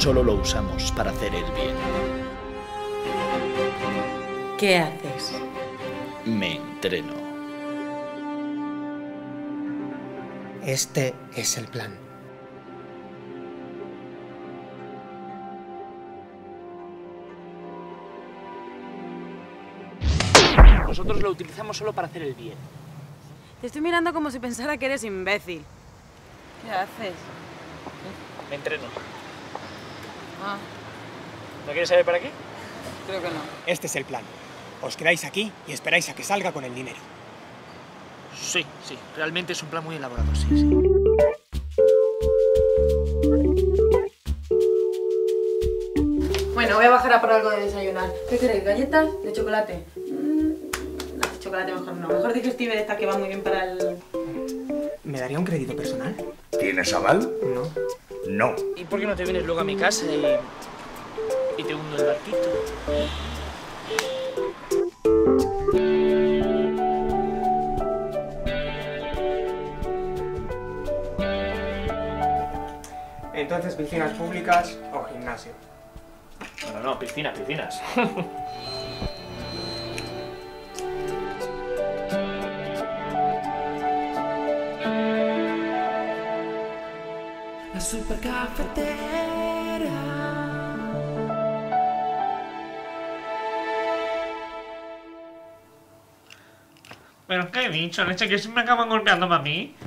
solo lo usamos para hacer el bien. ¿Qué haces? Me entreno. Este es el plan. Nosotros lo utilizamos solo para hacer el bien. Te estoy mirando como si pensara que eres imbécil. ¿Qué haces? Me entreno. Ah, ¿No quieres saber para qué? creo que no. Este es el plan. Os quedáis aquí y esperáis a que salga con el dinero. Sí, sí. Realmente es un plan muy elaborado, sí, sí. Bueno, voy a bajar a por algo de desayunar. ¿Qué queréis? ¿Galletas? ¿De chocolate? No, de chocolate mejor no. Mejor digestive de esta que va muy bien para el... ¿Me daría un crédito personal? ¿Tienes aval? No. No. ¿Y por qué no te vienes luego a mi casa y te hundo el barquito? Entonces, piscinas públicas o gimnasio. No, piscinas. La supercafetera. ¿Pero qué he dicho? ¿Leche que se me acaban golpeando a mí?